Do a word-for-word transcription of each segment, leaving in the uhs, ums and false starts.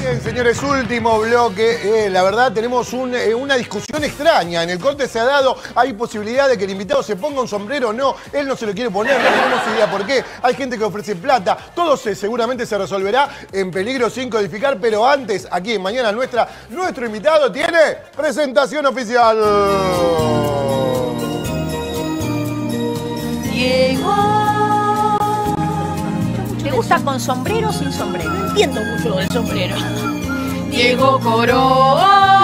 Bien, señores, último bloque. Eh, la verdad, tenemos un, eh, una discusión extraña. En el corte se ha dado, hay posibilidad de que el invitado se ponga un sombrero o no. Él no se lo quiere poner, no tenemos idea por qué. Hay gente que ofrece plata. Todo se, seguramente se resolverá en Peligro sin codificar. Pero antes, aquí en Mañana Nuestra, nuestro invitado tiene presentación oficial. Llegó. ¿Te gusta con sombrero o sin sombrero? No entiendo mucho del sombrero. Diego Coro.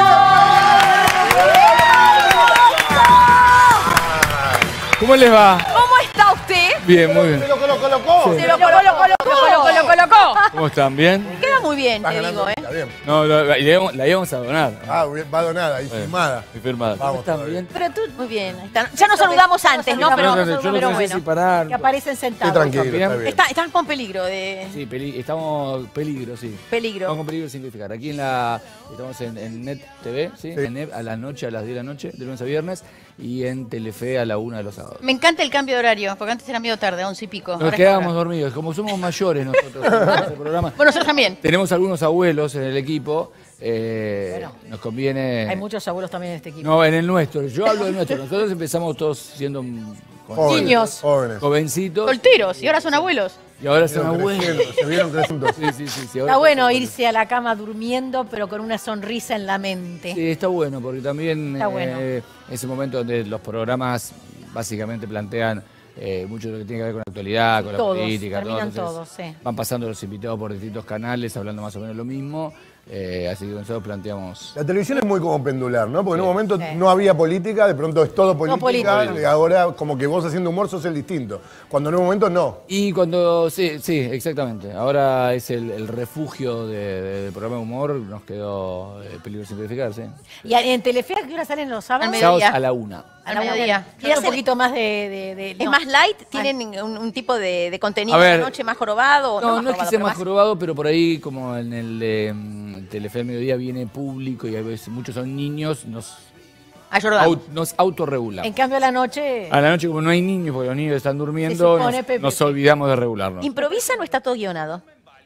¿Cómo les va? ¿Cómo está usted? Bien, muy bien. Se lo colocó, colocó. Se lo colocó, lo colocó, lo colocó, lo colocó. ¿Cómo están? ¿Bien? Queda muy bien, Está te ganando, digo, ¿eh? está bien. No, la, la, íbamos- la íbamos a donar. Ah, va donada y Bueno, firmada. y firmada. Vamos, ¿Cómo están? todavía. ¿Bien? Pero tú, muy bien. ahí está. Ya nos saludamos antes, ¿no? Pero, No, no, no, yo no pero sé bueno. si parar. Que aparecen Estoy sentados. tranquilo, ¿También? está bien. Está- están con peligro de Sí, peli- estamos peligro, sí. peligro. Estamos con peligro sin codificar. Aquí en la, estamos en, en Net T V, ¿sí? Sí. En Net a la noche, a las diez de la noche, de lunes a viernes, y en Telefe a la una de los sábados. Me encanta el cambio de horario, porque antes era medio tarde, once y pico. Nos Ahora es quedamos ahora. dormidos. Como somos mayores nosotros en este programa, Bueno, nosotros también. tenemos algunos abuelos en el equipo. eh, Bueno. nos conviene... Hay muchos abuelos también en este equipo. No, en el nuestro. Yo hablo del nuestro. Nosotros empezamos todos siendo mm, con- Jóvenes, Niños. Jóvenes. jovencitos. Solteros, y ahora son abuelos. Y ahora Se son vieron abuelos. creciendo, se vieron creciendo. Sí, sí, sí, sí, ahora Está bueno son irse a la cama durmiendo, pero con una sonrisa en la mente. Sí, está bueno, porque también Está bueno. eh, ese momento donde los programas básicamente plantean eh, mucho de lo que tiene que ver con la actualidad, con Todos, la política, todo, terminan entonces, todos, sí. van pasando los invitados por distintos canales hablando más o menos lo mismo, eh, así que nosotros planteamos... La televisión es muy como pendular, ¿no? Porque en un momento Sí. no había política, de pronto es todo política, política. y ahora como que vos haciendo humor sos el distinto. Cuando en un momento no. Y cuando, sí, sí, exactamente, ahora es el, el refugio de, de- del programa de humor, nos quedó eh, Peligro sin codificar, sí. Y en Telefe, ¿a qué hora salen los sábados? Al Sábados mediodía. a la una. Al mediodía. Y es un poquito más de... de- de- ¿Es no. más light? ¿Tienen un, un tipo de, de contenido A ver. de la noche más jorobado? o No, no es que jorobado, sea pero más jorobado, pero por ahí, como en el de mm, Telefe al mediodía viene público y a veces muchos son niños, nos, A Jordán. au- nos autorregulamos. En cambio, a la noche... A la noche, como no hay niños, porque los niños están durmiendo, supone, nos, Pepe. nos olvidamos de regularnos. ¿Improvisan o está todo guionado?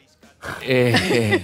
Eh, eh,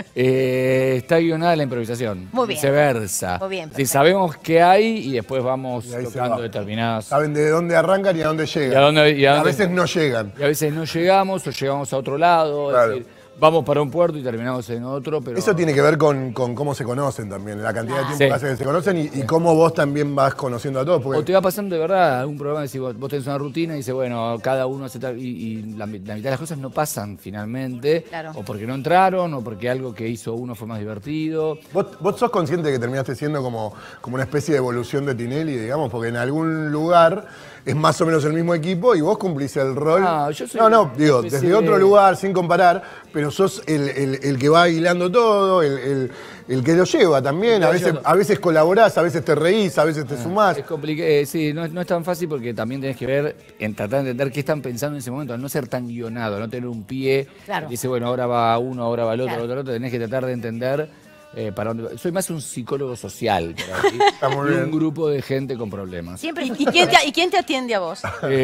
eh, está guionada la improvisación. Muy bien. Viceversa. Muy bien, Sí, perfecto. sabemos qué hay y después vamos Y ahí se tocando va. determinadas. Saben de dónde arrancan y a dónde llegan. Y a dónde- y a a dónde- veces no llegan. Y a veces no llegamos o llegamos a otro lado. es Claro. decir, vamos para un puerto y terminamos en otro, pero... Eso tiene que ver con, con cómo se conocen también, la cantidad de tiempo Sí. que hace que se conocen y, y cómo vos también vas conociendo a todos. O Porque te va pasando de verdad algún programa, decís, vos, vos tenés una rutina y dices, bueno, cada uno hace tal, y, y la, mi- la mitad de las cosas no pasan finalmente, Claro. o porque no entraron, o porque algo que hizo uno fue más divertido. ¿Vos, vos sos consciente de que terminaste siendo como, como una especie de evolución de Tinelli, digamos, porque en algún lugar es más o menos el mismo equipo y vos cumplís el rol. Ah, yo soy no, no, una digo, especie desde otro de- lugar, sin comparar, pero sos el, el- el que va hilando todo, el, el- el que lo lleva también. El que A lo veces, lleva. a veces colaborás, a veces te reís, a veces te sumás. Es complicado, sí, no, es- no es tan fácil porque también tenés que ver, en tratar de entender qué están pensando en ese momento, al no ser tan guionado, no tener un pie, Claro. dice, bueno, ahora va uno, ahora va el otro, Claro. el otro, el otro, tenés que tratar de entender eh, para dónde va. Soy más un psicólogo social, por ahí, Está muy y bien. un grupo de gente con problemas. Siempre... ¿Y, y quién te, ¿Y quién te atiende a vos?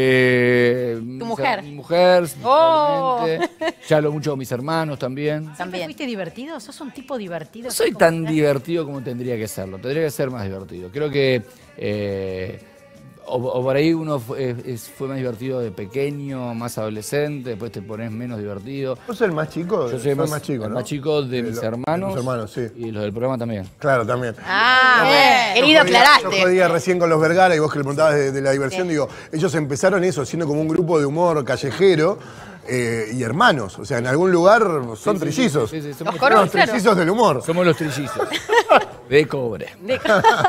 Eh, ¿Tu mis- mujer? Mi mujer, Oh. probablemente. Ya hablo mucho con mis hermanos también. ¿Siempre También. fuiste divertido? ¿Sos un tipo divertido? No soy ¿Sos tan como- divertido como tendría que serlo. Tendría que ser más divertido. Creo que eh, o, o por ahí uno fue, es- fue más divertido de pequeño, más adolescente, después te pones menos divertido. ¿Vos sos el más chico? Yo soy Sos más, chico, el ¿no? más chico de mis lo- hermanos, tus hermanos, sí. y los del programa también. Claro, también. Ah, Bien. bueno. Querido, Yo jodía- aclaraste. Yo jodía recién con los Vergara y vos que le preguntabas de, de la diversión, Sí. digo, ellos empezaron eso, siendo como un grupo de humor callejero eh, y hermanos. O sea, en algún lugar son Sí, sí, trillizos. sí, sí, sí, somos, Los coros, Los trillizos del humor. somos los trillizos. De cobre. De-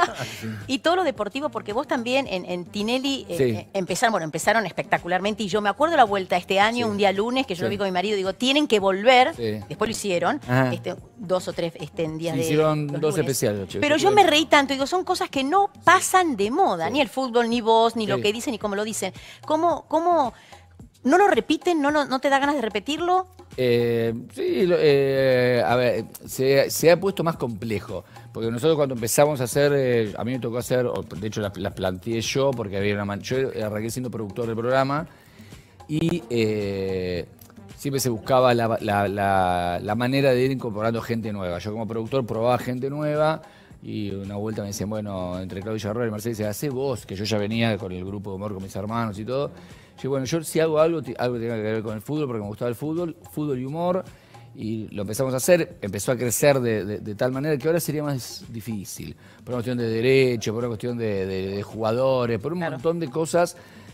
y todo lo deportivo, porque vos también en, en Tinelli eh, Sí. eh, empezaron, bueno, empezaron espectacularmente. Y yo me acuerdo la vuelta este año, Sí. un día lunes, que yo Sí. lo vi con mi marido, digo, tienen que volver. Sí. Después lo hicieron, Ajá. este, dos o tres este, en días Sí, de. hicieron los dos lunes. especiales, che. Pero yo me reí tanto, digo, son cosas que no pasan de moda, Sí. ni el fútbol, ni vos, ni Sí. lo que dicen, ni cómo lo dicen. ¿Cómo, cómo no lo repiten? ¿No, no, no te da ganas de repetirlo? Eh, sí, lo- eh, a ver, se, se ha puesto más complejo. Porque nosotros cuando empezamos a hacer, eh, a mí me tocó hacer, o de hecho las, las planteé yo, porque había una man- yo arranqué siendo productor del programa, y eh, siempre se buscaba la, la, la, la manera de ir incorporando gente nueva. Yo como productor probaba gente nueva y una vuelta me decían, bueno, entre Claudio Yarrola y Mercedes, hacé vos, que yo ya venía con el grupo de humor con mis hermanos y todo. Yo, bueno, yo si hago algo, algo que tenga que ver con el fútbol, porque me gustaba el fútbol, fútbol y humor. Y lo empezamos a hacer, empezó a crecer de, de, de tal manera que ahora sería más difícil. Por una cuestión de derecho, por una cuestión de, de, de jugadores, por un claro. montón de cosas,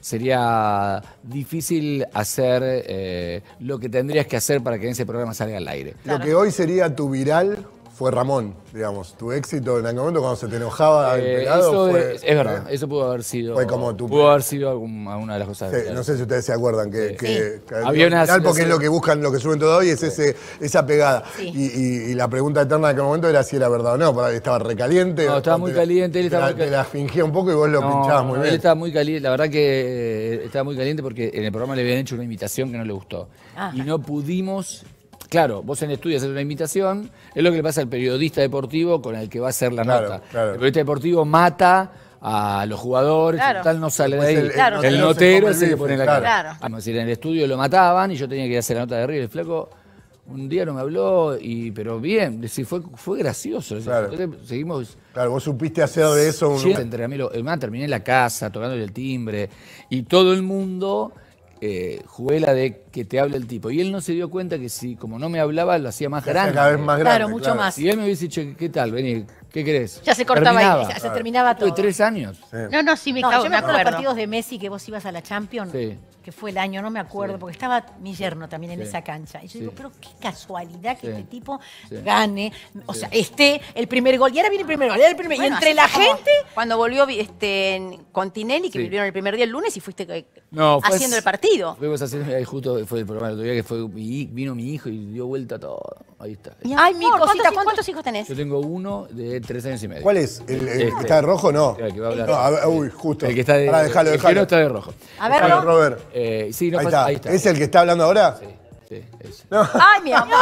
sería difícil hacer eh, lo que tendrías que hacer para que ese programa salga al aire. Claro. Lo que hoy sería tu viral fue Ramón, digamos. Tu éxito en aquel momento cuando se te enojaba eh, el pelado eso fue... Es, es verdad, eh, eso pudo haber sido... Fue como tu... Pudo haber sido algún, alguna de las cosas. Sí, no sé si ustedes se acuerdan que... Sí. que, sí. que Había una... Viral porque es lo que buscan, lo que suben todo hoy, es sí. ese, esa pegada. Sí. Y, y, y la pregunta eterna de aquel momento era si era verdad o no, porque estaba recaliente. No, estaba muy caliente. Él estaba te, muy caliente. Te la fingía un poco y vos lo no, pinchabas muy él bien. Él estaba muy caliente, la verdad que estaba muy caliente porque en el programa le habían hecho una invitación que no le gustó. Ajá. Y no pudimos... Claro, vos en el estudio haces una invitación, es lo que le pasa al periodista deportivo con el que va a hacer la claro, nota. Claro. El periodista deportivo mata a los jugadores, claro. tal no sale de ahí. El, claro. el notero es el que pone la claro. cara. Claro. Vamos a decir, en el estudio lo mataban y yo tenía que ir a hacer la nota de arriba. El flaco un día no me habló, y pero bien, fue, fue gracioso. Claro. Entonces, seguimos... Claro, vos supiste hacer de eso un... Sí, entrenamiento, terminé en la casa, tocándole el timbre, y todo el mundo... Eh, jugué la de que te hable el tipo. Y él no se dio cuenta que si, como no me hablaba, lo hacía más se grande. Hacía cada vez más grande. Claro, mucho claro. más. Y él me hubiese dicho, ¿qué tal? Vení, ¿qué querés? Ya se cortaba terminaba. ahí, ya se terminaba todo. Tuve tres años. Sí. No, no, sí me no, cago, yo me acuerdo de los acuerdo. partidos de Messi que vos ibas a la Champions, Sí. que fue el año, no me acuerdo, sí. porque estaba mi yerno también en Sí. esa cancha. Y yo Sí. digo, pero qué casualidad que Sí. este tipo Sí. gane, o Sí. sea, esté el primer gol, y ahora viene el primer gol, y, ahora el primer, Bueno, y entre así la fue como gente... Cuando volvió este, con Tinelli, que Sí. vivieron el primer día el lunes y fuiste eh, No, fue haciendo el partido. Fuimos haciendo, ahí justo fue el programa el otro día que fue, mi- vino mi hijo y dio vuelta todo. Ahí está. Ay, mi amor, cosita, ¿cuántos- ¿cuántos, ¿cuántos hijos tenés? Yo tengo uno de tres años y medio. ¿Cuál es? ¿El, el Este. que está de rojo no? El que va a hablar. No, a ver, uy, justo. El que está de, Pará, dejalo, el que dejalo. no está de rojo. A ver, Dejalo, ¿no? Robert. Eh, sí, no Ahí pasa- está. ahí está. ¿Es el que está hablando ahora? Sí, sí, ese. No. Ay, mi amor.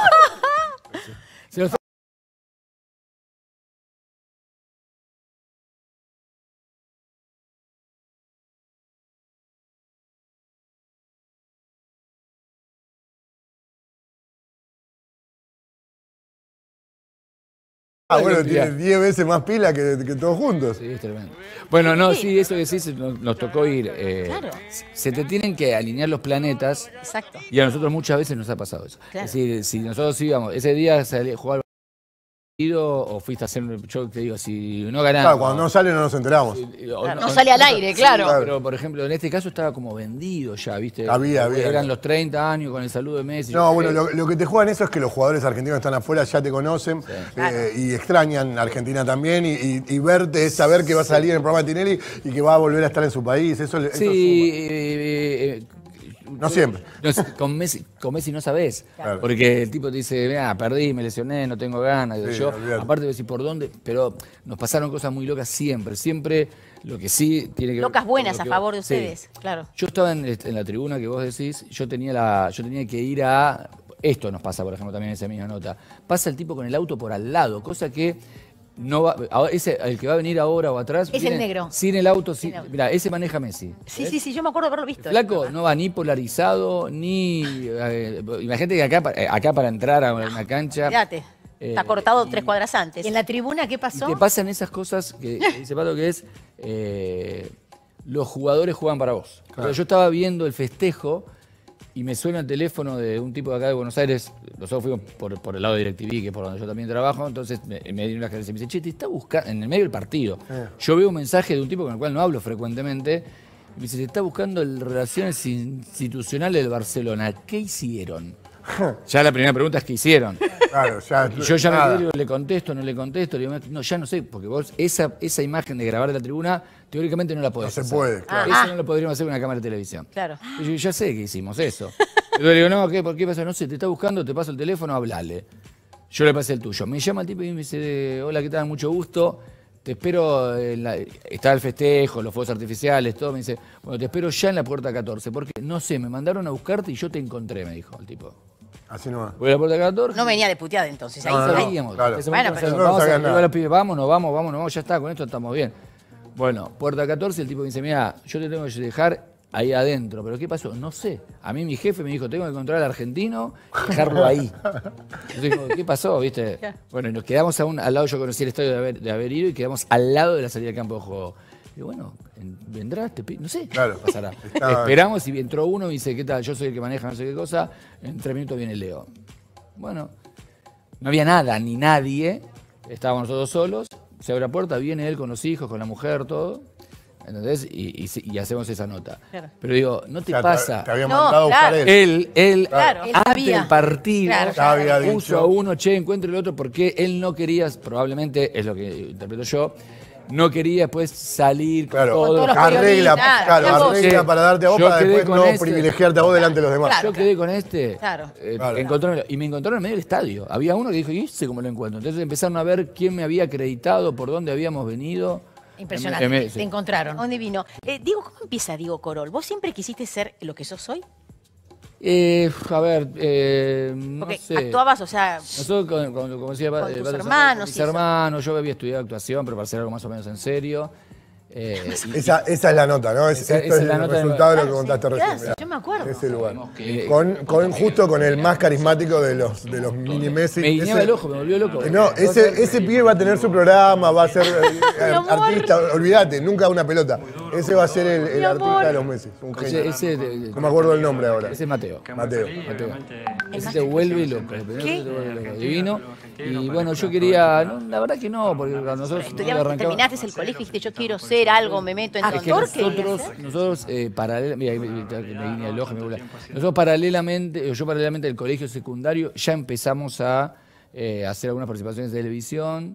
Se lo- Ah, bueno, tiene diez veces más pila que, que todos juntos. Sí, es tremendo. Bueno, no, sí, eso que decís nos, nos tocó ir. Eh, Claro. Se te tienen que alinear los planetas Exacto. y a nosotros muchas veces nos ha pasado eso. Claro. Es decir, si nosotros íbamos, ese día salí a jugar o fuiste a hacer, yo te digo, si no ganamos. Claro, cuando no sale no nos enteramos. Claro. No sale al aire, claro. claro. Pero, por ejemplo, en este caso estaba como vendido ya, ¿viste? Había, había. Eran los treinta años con el saludo de Messi. No, yo bueno, sé. lo, lo que te juegan eso es que los jugadores argentinos que están afuera ya te conocen eh, y extrañan a Argentina también y, y- y verte es saber que va a salir en el programa de Tinelli y que va a volver a estar en su país. Eso, eso Sí, suma. eh, eh, No siempre. No, con, Messi, con Messi no sabés. Claro. Porque el tipo te dice, mira, perdí, me lesioné, no tengo ganas. Sí, yo, olvidate. aparte de decir por dónde, pero nos pasaron cosas muy locas siempre. Siempre lo que sí tiene que ver. Locas con buenas lo a que- favor de sí. ustedes, claro. Yo estaba en, en la tribuna que vos decís, yo tenía la, yo tenía que ir a. Esto nos pasa, por ejemplo, también en esa misma nota. Pasa el tipo con el auto por al lado, cosa que no va. ahora, ese, el que va a venir ahora o atrás. Es el viene negro. Sin el auto, sin, Sin auto. mira, ese maneja Messi. Sí, sí, sí, yo me acuerdo de haberlo visto. Flaco no va ni polarizado, ni. Eh, imagínate que acá, pa- acá para entrar a una cancha. Fíjate, está eh, cortado y- tres cuadras antes. ¿Y en la tribuna qué Y pasó? te pasan esas cosas que que dice Pato que es. eh, los jugadores juegan para vos. Pero yo estaba viendo el festejo y me suena el teléfono de un tipo de acá de Buenos Aires. Nosotros fuimos por, por el lado de DirecTV, que es por donde yo también trabajo. Entonces me, me dio una cabeza y me dice, che, te está buscando, en el medio del partido. Yo veo un mensaje de un tipo con el cual no hablo frecuentemente. Y me dice, te está buscando el Relaciones Institucionales del Barcelona. ¿Qué hicieron? Ya la primera pregunta es ¿qué hicieron? Claro, ya. Y yo ya me nada. quedé, digo, le contesto, no le contesto, le digo, no, ya no sé, porque vos esa, esa imagen de grabar de la tribuna, teóricamente no la podés No se hacer. puede, claro. Eso no lo podríamos hacer con una cámara de televisión. Claro. Y yo ya sé que hicimos eso. Entonces le digo, no, ¿qué, ¿por qué pasa? No sé, te está buscando, te paso el teléfono, hablale. Yo le pasé el tuyo. Me llama el tipo y me dice, hola, ¿qué tal? Mucho gusto. Te espero, en la... está el festejo, los fuegos artificiales, todo. Me dice, bueno, te espero ya en la puerta catorce, porque no sé, me mandaron a buscarte y yo te encontré, me dijo el tipo. Así nomás. Voy a la puerta catorce. No venía de puteada entonces. Ahí No, no, se no. Sabíamos. claro. Ese Bueno, momento pero- no sabíamos, No vamos a- sabían digo nada. a los pibes, vámonos, vamos, vámonos, vamos, ya está, con esto estamos bien. Bueno, puerta catorce, el tipo me dice, mira, yo te tengo que dejar ahí adentro. ¿Pero qué pasó? No sé. A mí mi jefe me dijo, tengo que encontrar al argentino y dejarlo ahí. Yo digo, ¿qué pasó? ¿Viste? Bueno, y nos quedamos a un, al lado, yo conocí el estadio de haber, de haber ido y quedamos al lado de la salida de campo de juego. Y bueno, vendrá este pi- no sé, Claro. pasará. Está- Esperamos y entró uno y me dice, ¿qué tal? Yo soy el que maneja no sé qué cosa, en tres minutos viene Leo. Bueno, no había nada, ni nadie, estábamos nosotros solos, se abre la puerta, viene él con los hijos, con la mujer, todo, ¿entendés? Y, y, y hacemos esa nota. Claro. Pero digo, no te O sea, pasa. te, te había No, mandado a buscar claro. él. Él, él, Claro, él antes sabía. del partido, Claro, Ya había puso dicho. a uno, che, encuentre el otro, porque él no quería, probablemente, es lo que interpreto yo, no quería después salir con Claro, todo. Con todos los arregla, periodistas, claro, claro. arregla Sí. para darte a vos Yo para quedé después con no ese. privilegiarte a vos delante de los demás. Claro. Yo quedé con este. Claro. eh, Claro. encontraron- y me encontraron en medio del estadio. Había uno que dijo, ¿y ese cómo lo encuentro? Entonces empezaron a ver quién me había acreditado, por dónde habíamos venido. Impresionante. Em- em- Te sí. encontraron. ¿Dónde vino? Eh, Diego, ¿cómo empieza Diego Corol? ¿Vos siempre quisiste ser lo que sos hoy? Eh, a ver, eh, no Porque sé. actuabas, o sea, Nosotros, con, con- como decía, Con eh, tus Pato Zamora, hermanos mis y eso. hermanos, yo había estudiado actuación, pero para hacer algo más o menos en serio. Eh, y- Esa, esa es la nota, ¿no? Es, Esa- esto esa es es la el nota de- resultado de lo que Claro, contaste sí, recién. claro, mirá. yo me acuerdo. Ese lugar. que- Con, con justo con el más carismático de los, de los mini Messi. me guiñaba Ese- el ojo, me volvió loco. No, ese, ese pibe va a tener su programa, va a ser eh, amor. artista, olvídate, nunca una pelota. Ese va a ser el, el Mi amor. artista de los Messi. Un Ese, genio. ese, de- No me acuerdo el nombre ahora. ese es Mateo. Mateo. Mateo. Ese te vuelve loco. el primero que te vuelve loco, divino. Y bueno, yo quería, no, la verdad que no, porque cuando nosotros Estudiabas, arrancamos- terminaste el colegio y dijiste, yo quiero ser algo, me meto en Es que actor. ¿querías nosotros, ser? nosotros eh, paralel- mira, ahí me, me, me guiña el ojo y me vuela. Nosotros paralelamente, yo paralelamente del colegio secundario, ya empezamos a eh, hacer algunas participaciones de televisión,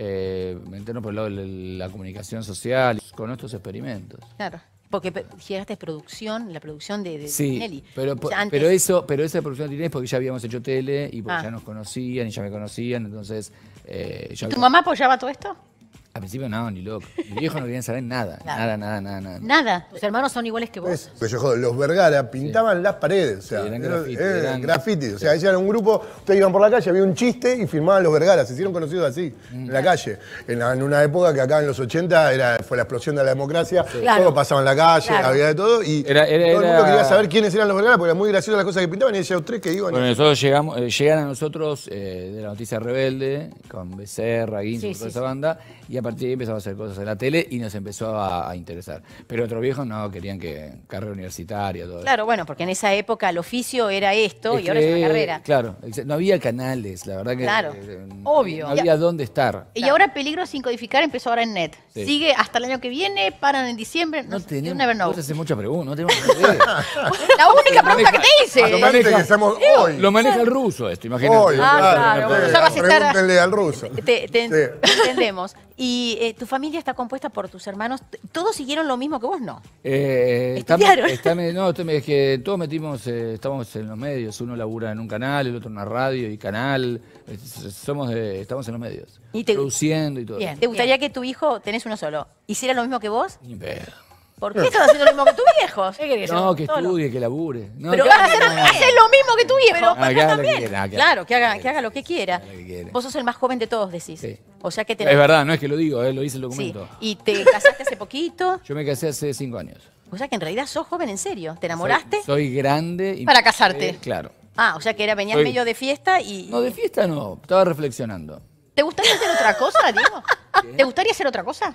eh, meternos por el lado de la comunicación social, con estos experimentos. Claro. Porque pe- llegaste a producción, la producción de, de Sí, Tinelli. pero, O sea, antes- pero eso, pero esa producción de Tinelli es porque ya habíamos hecho tele y porque Ah. ya nos conocían y ya me conocían, entonces eh, ya ¿Tu había- mamá apoyaba todo esto? al principio no, ni loco. Mis viejos no querían saber nada, Claro. nada, nada, nada, nada. Nada. Tus hermanos son iguales que vos. Es, pero yo jodo, los Vergara pintaban las paredes, o sea, Sí, eran era- graffiti, era eran- graffiti, o sea, ellos eran un grupo, ustedes iban por la calle, había un chiste y firmaban los Vergara, se hicieron conocidos así, en la calle, en, la- en una época que acá en los ochenta era, fue la explosión de la democracia, Claro. todo pasaba en la calle, Claro. había de todo, y Era- era- todo el mundo era- quería saber quiénes eran los Vergara, porque era muy graciosa las cosas que pintaban, y decía, tres que digo, Bueno, nosotros llegamos, eh, llegan a nosotros eh, de la Noticia Rebelde, con Becerra, Guinzo, Sí, toda sí, esa sí. banda, y a partir de ahí empezamos a hacer cosas en la tele y nos empezó a, a interesar. Pero otros viejos no, querían que carrera universitaria, todo. Claro, bueno, porque en esa época el oficio era esto Es y ahora es que, una carrera. Claro, exa- no había canales, la verdad que Claro, eh, obvio. no había dónde estar. Y ahora Peligro sin codificar empezó ahora en net. Sí. Sigue hasta el año que viene, paran en diciembre. No, No sé, you tenemos, never know. vos haces mucha pregunta, no tenemos ni idea. La única pregunta que te hice. Básicamente maneja- que estamos hoy, Lo maneja el ruso esto, imagínate. hoy, Ah, claro, claro, sí, o sea, vas a estar- pregúntenle al ruso. Te, te- Sí. te entendemos. Y eh, tu familia está compuesta por tus hermanos. ¿Todos siguieron lo mismo que vos? No. Eh, estamos- ¿Estudiaron? estamos- no, estamos- es que todos metimos, eh, estamos en los medios. Uno labura en un canal, el otro en una radio y canal. Es- Somos de- estamos en los medios. Y te- produciendo y todo. Bien. ¿Te gustaría que tu hijo, tenés uno solo, hiciera lo mismo que vos? Ni pedo. ¿Por qué estás haciendo lo mismo que tus viejos? ¿Qué querés? No, que Solo. estudie, que labure. No, Pero que- vas a hacer, no, hacer lo mismo que tu viejo. Ah, Pero que haga lo que también. quiera, que haga Claro, lo que que haga, quiera. que haga lo que quiera. Haga lo que quiera. Vos sos el más joven de todos, decís. Sí. O sea que te... Es verdad, no es que lo digo, eh, lo dice el Sí. documento. Y te casaste hace poquito. Yo me casé hace cinco años. O sea que en realidad sos joven en serio. ¿Te enamoraste? Soy, soy grande. Y Para casarte. Eh, claro. Ah, o sea que era, venías Soy- medio de fiesta y... No, de fiesta no, estaba reflexionando. ¿Te gustaría hacer otra cosa, Diego? ¿Te gustaría hacer otra cosa?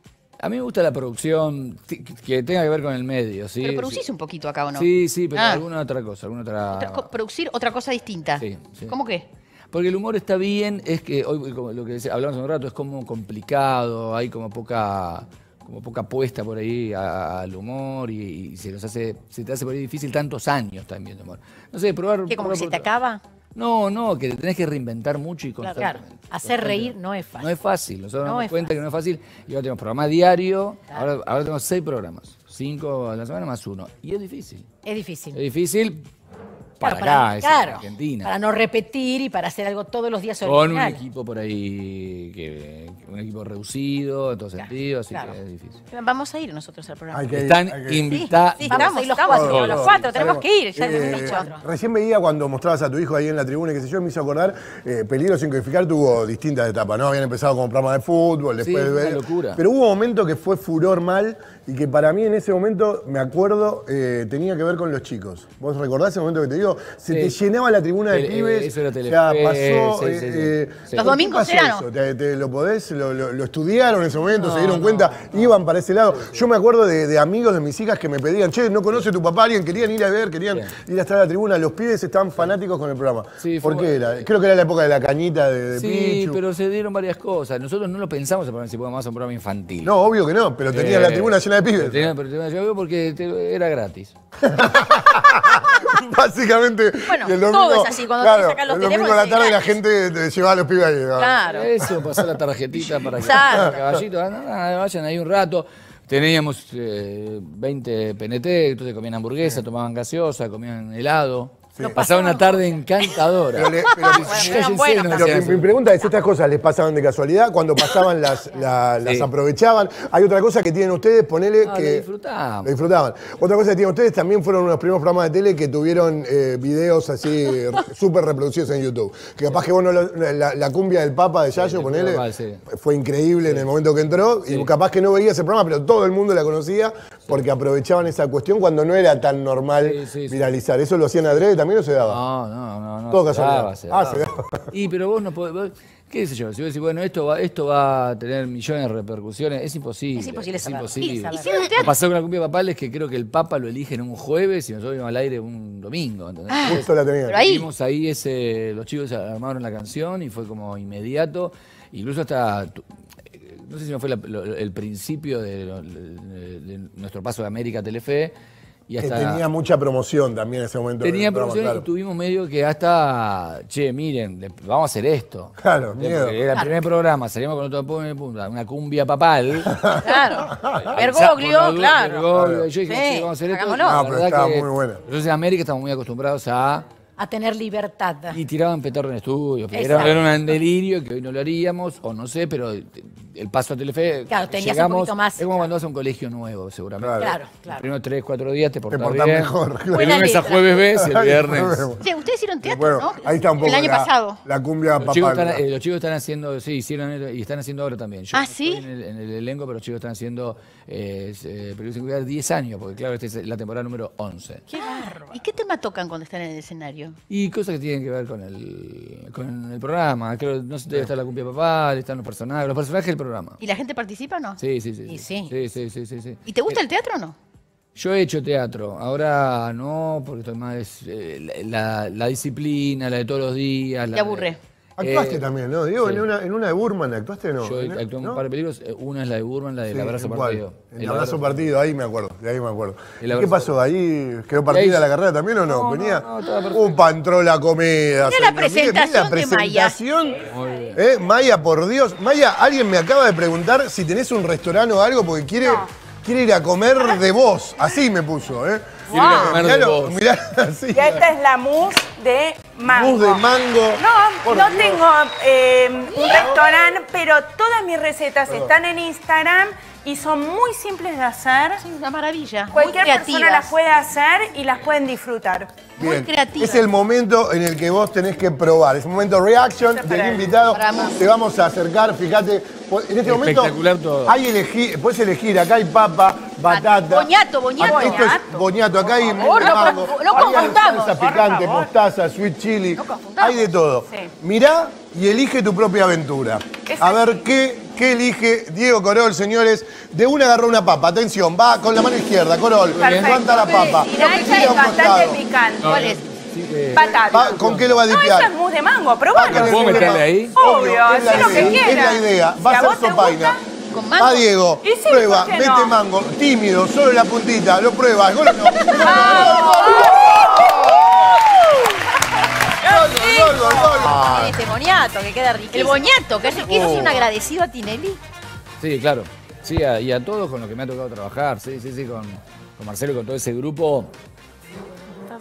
A mí me gusta la producción t- que tenga que ver con el medio, ¿sí? Pero producís sí. un poquito acá, ¿o no? Sí, sí, pero Ah. alguna otra cosa, alguna otra... Otra co- producir otra cosa distinta. Sí, sí. ¿Cómo qué? Porque el humor está bien, es que hoy, como lo que decía- hablamos hace un rato, es como complicado, hay como poca como poca apuesta por ahí a- al humor y, y se nos hace, se te hace por ahí difícil tantos años también el humor. No sé, probar... ¿Qué, como probar que se por te otro- acaba? No, no, que te tenés que reinventar mucho y Claro, constantemente. claro. Hacer reír no es fácil. No es fácil, nosotros No nos damos es cuenta fácil. que no es fácil y ahora tenemos programa diario, ahora, ahora tenemos seis programas, cinco a la semana más uno. Y es difícil. Es difícil. Es difícil para Claro, acá, es claro, en Argentina. para no repetir y para hacer algo todos los días Con original. un equipo por ahí, que, un equipo reducido en todo Claro, sentido, así claro. que es difícil. Vamos a ir nosotros al programa. Hay que ir, Están hay que ir. invitados. Sí, Vamos, estamos ahí los estamos, cuatro. los Todos, cuatro, tenemos sabemos. que ir, ya Eh, lo hemos dicho. Recién veía cuando mostrabas a tu hijo ahí en la tribuna, y qué sé yo, me hizo acordar, eh, Peligro sin codificar tuvo distintas etapas, ¿no? Habían empezado como programa de fútbol, después Sí, de una ver- locura. Pero hubo un momento que fue furor mal y que para mí en ese momento, me acuerdo, eh, tenía que ver con los chicos. ¿Vos recordás ese momento que te digo? Se Sí. te llenaba la tribuna de Eh, eh, pibes. eso era o sea, Telefe, pasó. sí, eh, sí, sí. eh, Sí. Los ¿por qué domingos pasó eran, eso? ¿no? ¿Te, te lo podés? Lo, lo- lo estudiaron en ese momento? ¿Se No, dieron no, cuenta? no. Iban para ese lado. Yo me acuerdo de, de amigos de mis hijas que me pedían, che, ¿no conoce tu papá? Alguien querían ir a ver, querían Bien. ir a estar a la tribuna. Los pibes estaban fanáticos con el programa. Sí, ¿Por fue- qué era? Creo que era la época de la cañita de, de Sí, Pichu. pero se dieron varias cosas. Nosotros no lo pensamos en si podíamos hacer un programa infantil. No, obvio que no, pero tenían Eh, la tribuna llena de pibes. Tenía, pero tenía- yo veo porque te- era gratis. Básicamente. Bueno, y el domingo, todo es así, cuando claro, te sacan los el domingo a teléfonos la es tarde la gratis. gente te llevaba a los pibes ahí. ¿no? Claro. Eso, pasar la tarjetita para que Exacto. caballito, ah, nada, vayan ahí un rato. Teníamos eh, veinte P N T, entonces comían hamburguesa, tomaban gaseosa, comían helado. Pasaban una tarde encantadora. Pero le- pero- Cállense, bueno, no Pero sean mi, así. mi pregunta es, ¿estas cosas les pasaban de casualidad? Cuando pasaban las, la- las Sí. aprovechaban. Hay otra cosa que tienen ustedes, ponele No, que... lo disfrutamos. Lo disfrutaban. Otra cosa que tienen ustedes, también fueron unos primeros programas de tele que tuvieron eh, videos así súper reproducidos en YouTube. Que capaz que vos no lo- la, la cumbia del Papa de Yayo, el ponele, Papa, sí. fue increíble en el momento que entró. Y capaz que no veía ese programa, pero todo el mundo la conocía porque aprovechaban esa cuestión cuando no era tan normal Sí, sí, sí. viralizar. ¿Eso lo hacían adrede también o se daba? No, no, no, no. Todo se casualidad. daba, se Ah, daba. se daba. Y pero vos no podés, vos- qué sé yo, si vos decís, bueno, esto va, esto va a tener millones de repercusiones, es imposible. Es imposible saberlo. imposible. Sí, saberlo. Hicieron Lo teatro. pasó con la cumbia papal es que creo que el Papa lo eligen un jueves y nosotros íbamos al aire un domingo. ¿entendés? Justo la tenían. Pero ahí- Vimos ahí ese, los chicos armaron la canción y fue como inmediato. Incluso hasta, tu- no sé si no fue la- lo- el principio de, lo- de- de nuestro paso de América a Telefe. Y Que hasta tenía mucha promoción también en ese momento. tenía del programa, promoción claro. y tuvimos medio que hasta, che, miren, le- vamos a hacer esto. Claro, Porque miedo. Era el primer programa, salimos con otro punta, una cumbia papal. Claro. Bergoglio, claro. Bergoglio, yo dije, Sí, che, vamos a hacer esto. hagámoslo. La No, pero verdad estaba que muy buena. Nosotros en América estamos muy acostumbrados a... A tener libertad. Y tiraban petardo en estudio. Era, Exacto. era un delirio que hoy no lo haríamos, o no sé, pero el paso a Telefe. Claro, tenías un llegamos, poquito más. Es como cuando vas a un colegio nuevo, seguramente. Claro, Los claro. primeros tres, cuatro días te portás, portás bien. mejor, claro. De Buena lunes a letra. jueves ves y el Ay, viernes. bueno. Sí, ustedes hicieron teatro, Bueno, ¿no? ahí está un poco El año la, pasado. la cumbia Los chicos, papal. están, eh, los chicos están haciendo, sí, hicieron esto y están haciendo ahora también. Yo Ah, no ¿sí? estoy En el, en el elenco, pero los chicos están haciendo, eh, eh, pero sin cuidar, diez años, porque claro, esta es la temporada número once. Qué bárbaro. ¿Y qué tema tocan cuando están en el escenario? Y cosas que tienen que ver con el, con el programa. Creo, no sé, debe estar la cumbia papal, están los personajes, los personajes del programa. ¿Y la gente participa o no? Sí, sí, sí. Y sí. Sí, sí, sí, sí, sí. ¿Y te gusta el teatro o no? Yo he hecho teatro, ahora no, porque estoy más eh, la, la disciplina, la de todos los días. la Te aburre. Actuaste Eh, también, ¿no? Diego, sí. en, una, en una de Burman, ¿actuaste o no? Yo ¿En- actué en no? un par de películas, eh, una es la de Burman, la del Sí, abrazo ¿en cuál? partido. El abrazo partido, ahí me acuerdo, de ahí me acuerdo. El ¿Y ¿Qué abrazo pasó? ¿Ahí quedó partida ahí- la carrera también o no? No, Venía. no, no, estaba perfecto. Un entró la comedia. Mira la señor. Mire, mire presentación la de Maya. presentación. Muy bien. ¿Eh? Maya, por Dios. Maya, alguien me acaba de preguntar si tenés un restaurante o algo porque quiere, quiere ir a comer de vos. Así me puso, ¿eh? Quiere ir a comer de Miralo, vos. mirá así. Y esta es la mousse de mango. Mousse de mango. No, Por no Dios. tengo eh, un restaurante, pero todas mis recetas están en Instagram y son muy simples de hacer. Es una maravilla. Cualquier muy persona creativas. las puede hacer y las pueden disfrutar. Muy Bien. creativas. Es el momento en el que vos tenés que probar. Es un momento reaction Eso del para- invitado. para mí. Te vamos a acercar, fíjate. En este momento Espectacular todo. hay elegir, puedes elegir. Acá hay papa, batata. Boñato, boñato. Ah, Esto es boñato. Acá hay favor, no mango. confu- no Ahí hay confundamos. salsa Por picante, favor. mostaza, sweet chili. No confundamos. Hay de todo. Sí. Mirá y elige tu propia aventura. Es A así. ver qué, qué elige Diego Corol, señores. De una agarró una papa. Atención, va con la mano izquierda. Corol, Perfecto. levanta la papa. Y la Tira esa a es un bastante costado. picante. ¿Cuál es? Sí, eh, Batata. Va, ¿con qué lo va a No, dipear? eso es mousse de mango, Va probalo. con el ¿Puedo problema. meterle ahí? Obvio, es la haz lo que idea, es quieras. la idea. Va Si a a ser vos te sopaina. gusta, ¿Con mango? Va Diego, Y sí, prueba, ¿por qué mete no? mango, tímido, solo la puntita, lo prueba, gol o no. Gol, gol, gol, gol. Tiene este boñato que queda riquísimo. El boñato, que es ¿Eso es un agradecido a Tinelli? Sí, claro. Sí, a- y a todos con los que me ha tocado trabajar. Sí, sí, sí, con, con Marcelo y con todo ese grupo.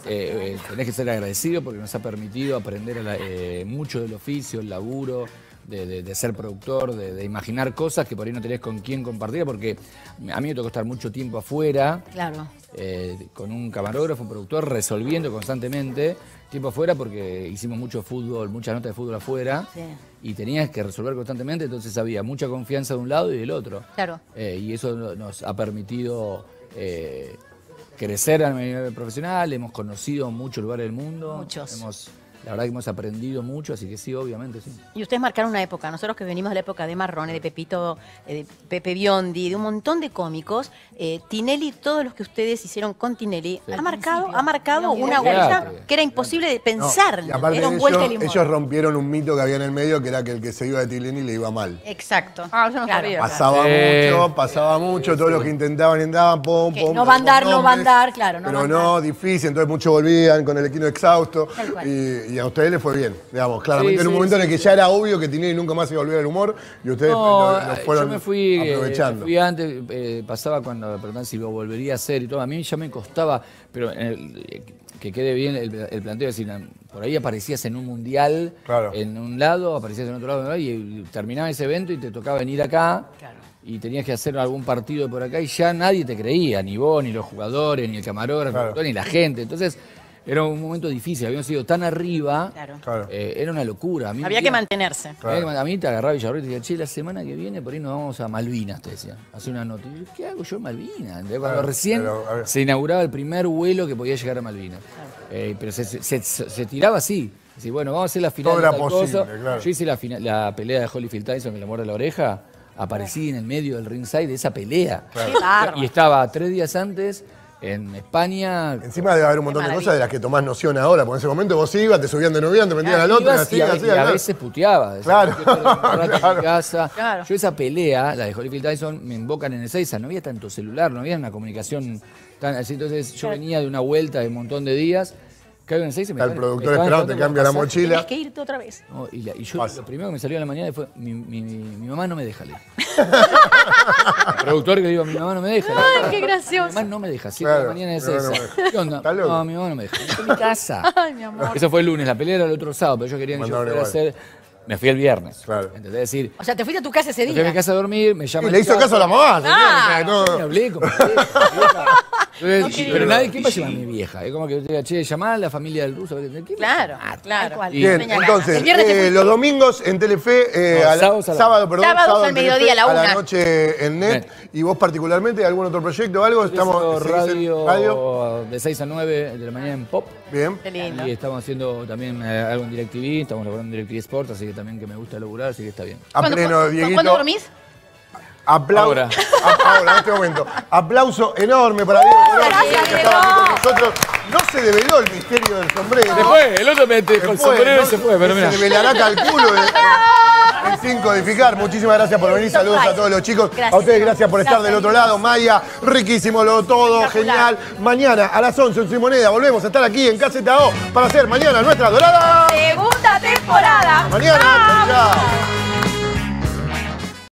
eh, tenés que ser agradecido porque nos ha permitido aprender a la, eh, mucho del oficio, el laburo, de, de, de ser productor, de, de imaginar cosas que por ahí no tenés con quién compartir, porque a mí me tocó estar mucho tiempo afuera, Claro. eh, con un camarógrafo, un productor, resolviendo constantemente, tiempo afuera porque hicimos mucho fútbol, muchas notas de fútbol afuera, Sí. y tenías que resolver constantemente, entonces había mucha confianza de un lado y del otro. Claro. Eh, y eso no- nos ha permitido eh, crecer a nivel profesional, hemos conocido muchos lugares del mundo. Muchos. Hemos, la verdad que hemos aprendido mucho, así que sí, obviamente, sí. Y ustedes marcaron una época, nosotros que venimos de la época de Marrone, de Pepito, eh, de Pepe Biondi, de un montón de cómicos, eh, Tinelli, todos los que ustedes hicieron con Tinelli, Sí. ha marcado, ha marcado una Olvídate. vuelta que era imposible de pensar. No, y aparte era un ellos, vuelta del humor. ellos rompieron un mito que había en el medio, que era que el que se iba de Tinelli le iba mal. Exacto. Ah, yo no Claro. sabía. Pasaba Eh, mucho, pasaba mucho, todos los que intentaban y andaban, pom, Que pom. no va a andar, con no va a nombres, andar, claro, no pero va a no, andar. difícil, entonces muchos volvían con el equino exhausto. Tal cual. Y, y a ustedes les fue bien, digamos, claramente Sí, en un sí, momento en el sí. que ya era obvio que Tinelli nunca más iba a volver al humor y ustedes No, lo, lo fueron yo me fui, eh, aprovechando. me fui antes, eh, pasaba cuando me preguntaban si lo volvería a hacer y todo. A mí ya me costaba, pero eh, que quede bien el, el planteo, es decir, por ahí aparecías en un mundial, Claro. en un lado, aparecías en otro lado, y terminaba ese evento y te tocaba venir acá. Claro. Y tenías que hacer algún partido por acá y ya nadie te creía, ni vos, ni los jugadores, ni el camarógrafo, Claro. ni la gente. Entonces era un momento difícil, habíamos ido tan arriba, Claro. Claro. eh, era una locura. A mí Había un que día- mantenerse. Claro. a mí te agarraba Villarroel y te decía, che, la semana que viene por ahí nos vamos a Malvinas, te decían. Hacer una nota. Y yo, ¿qué hago yo en Malvinas? Entonces, Cuando Claro, recién pero, a ver. se inauguraba el primer vuelo que podía llegar a Malvinas. Eh, pero se, se- se- se tiraba así. Así, bueno, vamos a hacer la final Todo de era tal posible, cosa. claro. Yo hice la, fina- la pelea de Holyfield Tyson que le muerde la oreja. Aparecí en el medio del ringside de esa pelea. Qué bárbaro. Y estaba tres días antes en España. Encima debe haber un montón Qué de maravilla. cosas de las que tomás noción ahora, porque en ese momento vos ibas, te subían de novia, te metían al otro, Ibas así, y a, así, y a así. veces puteaba. decía, Claro, "Quiero estar un rato en mi claro. casa". Claro. Yo esa pelea, la de Holyfield Tyson, me invocan en el Seiza. No había tanto celular, no había una comunicación tan así. Entonces yo venía de una vuelta de un montón de días. Caigo en el Seiza y me Está el estaban- productor me estaban esperando, te esperando cambia la por pasaje. mochila. Tienes que irte otra vez. No, y, la- y yo Pasa. lo primero que me salió en la mañana fue, mi, mi- mi- mi mamá no me deja leer. El productor que le digo, mi mamá no me deja. Ay, qué gracioso. Mi mamá no me deja, siete Claro, de la mañana es mi mamá esa. no me deja. ¿Qué onda? ¿Estás loco? No, mi mamá no me deja. Estoy en mi casa. Ay, mi amor. Eso fue el lunes, la pelea era el otro sábado, pero yo quería que yo Mandaron fuera a igual. hacer... Me fui el viernes. Claro. ¿Entendés? Es decir, O sea, te fuiste a tu casa ese me fui a mi día. casa a dormir, me llama Y el le hizo chato. caso a la mamá, señor, Ah, o sea, no- Me hablé con mi vieja. Entonces, quería. pero nadie, ¿quién va a llamar a mi vieja? Es como que yo te diga, che, llamá a la familia del ruso. ¿Quién va a Claro, llamar? claro. Tal cual. Y- Bien, Señalá. entonces, El viernes te eh, fuiste. los domingos en Telefe, eh, No, a la- sábados a la- sábado, perdón, Sábados sábado al en Telefe, mediodía, a la a la una. noche en Net. Net. ¿Y vos particularmente, algún otro proyecto o algo? Estamos Estamos ¿seguís en radio, radio. de seis a nueve de la mañana en Pop. Bien. Qué lindo. Y estamos haciendo también eh, algo en DirecTV, estamos laburando en DirecTV Sport, así que también que me gusta laburar, así que está bien. A ¿Cuándo- pleno, cu- Dieguito. ¿Cuándo dormís? Aplauso. Ahora. A- ahora, en este momento. Aplauso enorme para Diego Colón, Gracias, que estaba aquí con Diego. nosotros. No se develó el misterio del sombrero. Se fue, el otro me dejó el Se fue, sombrero ¿no? y se fue, pero mira. Se develará, calculo, eh, en sin codificar. Muchísimas gracias por venir. Saludos a todos los chicos. Gracias. A ustedes, gracias por estar Gracias, del otro Diego. lado. Maya, riquísimo lo todo, Espectacular. genial. Mañana a las once en Simoneda volvemos a estar aquí en Caseta O para hacer mañana nuestra dorada. ¡Seguro!